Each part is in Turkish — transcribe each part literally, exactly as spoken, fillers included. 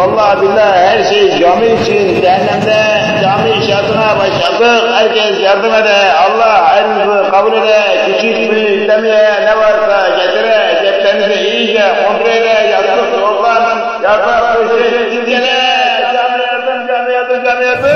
Vallahi billahi her şey cami için, cehennemde cami inşaatına başladık. Herkes yardım ede, Allah hayrınızı kabul ede. Küçük büyük demeye ne varsa getire, ceplerinizi iyice kontrol ede. Yastık, yorgan, yatak, köşe, silgele. Cami yardım, cami yardım, cami yardım.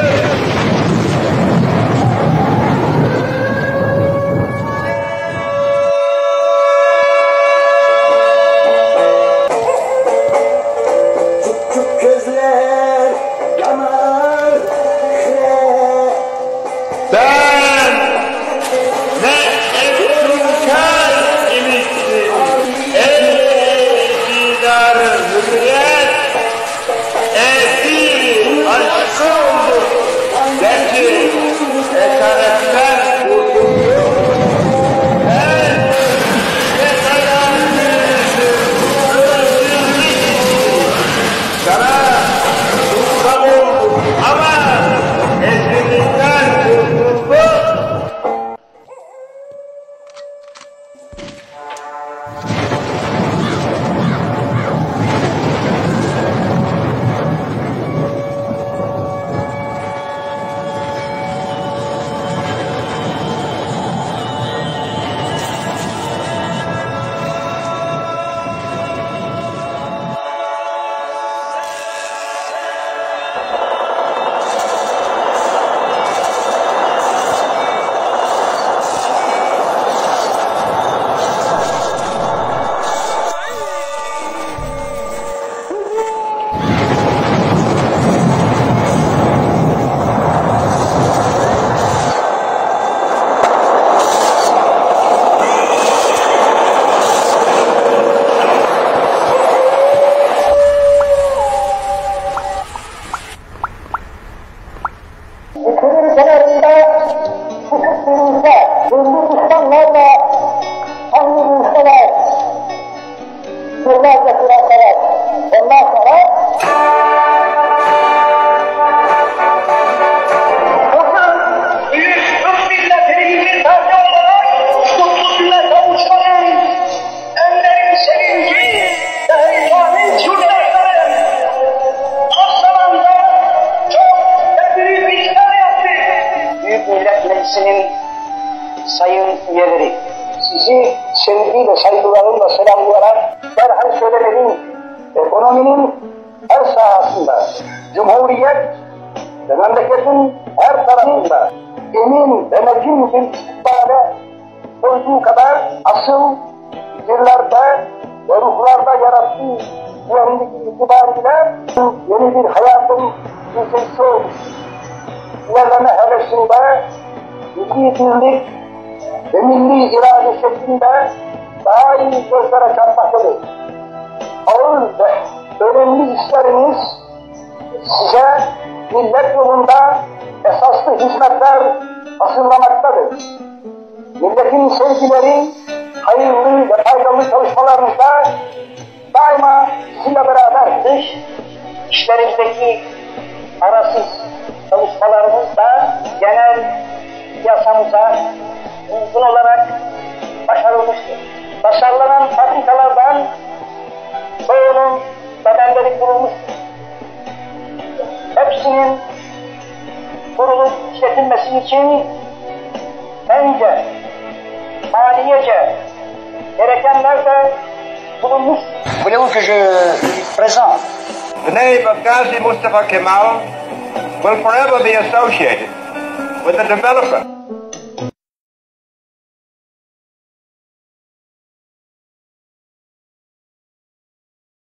Kırım kenarında sıkıştığımızda gönlü düşmanlarla hangi insanlar yıllarca sürenseler. Ondan sonra bugün büyük Türk milletinin bir parça olarak mutluluğuna kavuşmanın en derin sevinci ve heyecanı yurttaşları az zamanda çok ve büyük bir işler yaptı. Büyük Millet Meclisi'nin sayın üyeleri, sizi sevgiyle, saygılarımla selamlayarak derhal söylemeliyim. Ekonominin her sahasında, Cumhuriyet ve memleketin her tarafında emin ve metin bir istikbale koyduğu kadar asıl fikirlerde ve ruhlarda yarattığı güvenlik itibariyle yeni bir hayatın ülkesi olmuş. İlerleme hevesinde milli birlik ve milli irade şeklinde daha iyi gözlere çarpmaktadır. Ağır ve önemli işleriniz size millet yolunda esaslı hizmetler hazırlamaktadır. Milletin sevgileri, hayırlı ve faydalı çalışmalarınızda daima sizinle beraber dış işlerimizdeki arasız çalışmalarımız da genel yasamıza uygun olarak başarılmıştır. Başarılanan fabrikalardan çoğunun bedelleri kurulmuştur. Hepsinin kurulup işletilmesi için önce maliyece gerekenler de bulunmuş. Voulez-vous que je présente? The name of Ghazi Mustafa Kemal will forever be associated with the development